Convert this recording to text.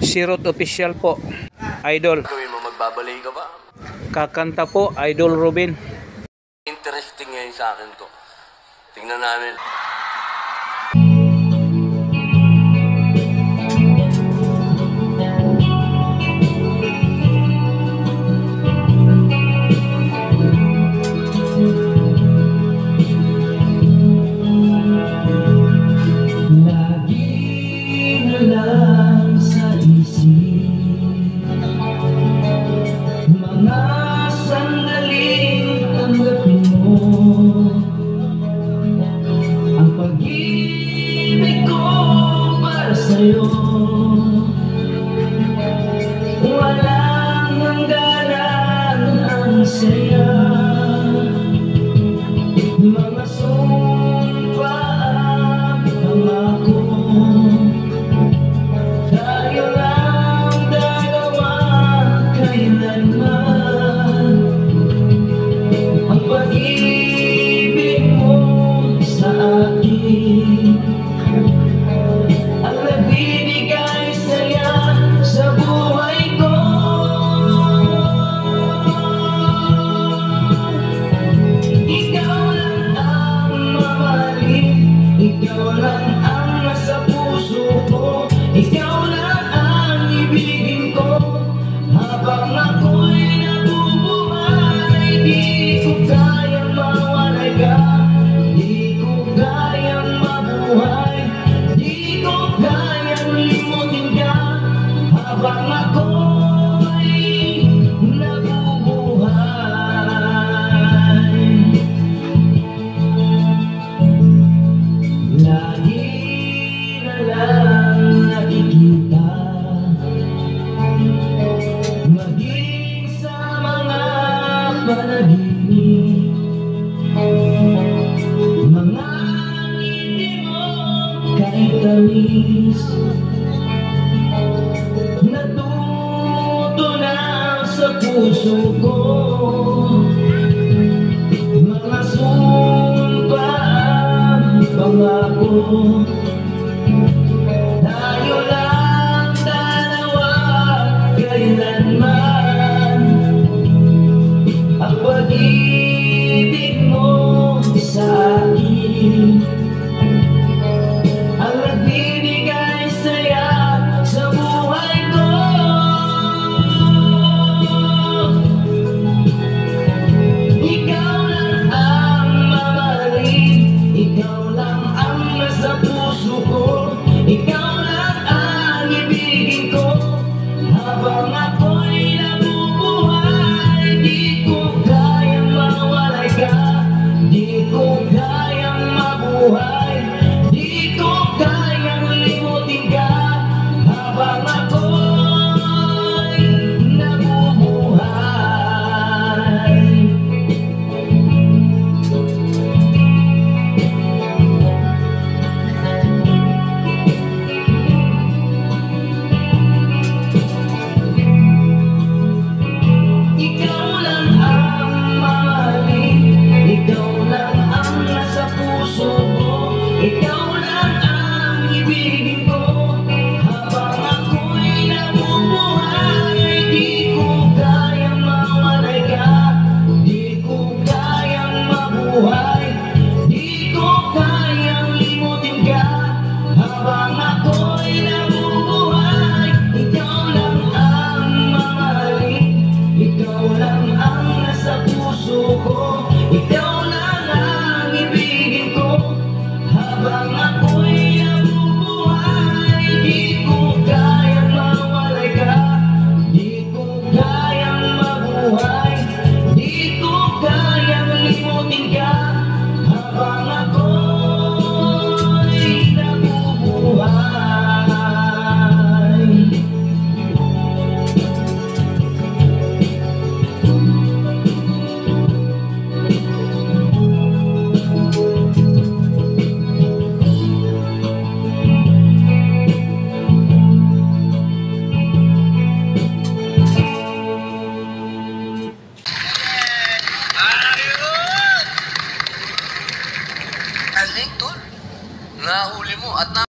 Sirot official po. Idol. Gawin mo, magbabalay ka ba? Kakanta po, Idol Robin. Interesting ngayon sa akin to. Tingnan namin. Walang hangganan ang saya, mga sumpa at pangako. Tayo lang dalawa kailanman. Ang pag-ibig mo sa akin ang nagbibigay saya sa buhay ko. Ikaw lang ang mamahalin, ikaw lang ang nasa puso ko, ikaw lang ang ibigin ko. Habang ako'y nabubuhay, di ko kayang mawalay ka, di ko kayang mabuhay, di ko kayang limutin ka. Habang ako'y nabubuhay, lagi na lang nakikita, maging sa mga panaginip, mga ngiti mo kahit tamis, natuto na sa puso ko, mga sumpa at pangako. Tayo lang dalawa kailanman. Ang pag-ibig mo sa akin ang nagbibigay saya sa buhay ko. Ikaw lang ang mamahalin, ikaw lang ang nasa puso ko, ikaw lang ang ibigin ko. Habang ako'y nabubuhay, di ko kayang mawalay ka, di ko kayang mabuhay, di ko kayang limutin ka. Habang ako'y nabubuhay, ikaw lang ang mamahalin, ikaw lang ang nasa puso ko, ikaw lang ang ibigin ko. Habang ako'y nabubuhay, di ko kayang mawalay ka, di ko kayang mabuhay, di ko kayang limutin ka. Habang ako'y nabubuhay, ikaw lang ang mamahalin, ikaw lang ang nasa puso ko, ikaw lang ang ibigin ko. Habang ako'y nabubuhay, di ko kayang mawalay ka, di ko kayang mabuhay, di ko kayang limutin ka. Habang ako'y nabubuhay. Galing, tol. Nahuli mo at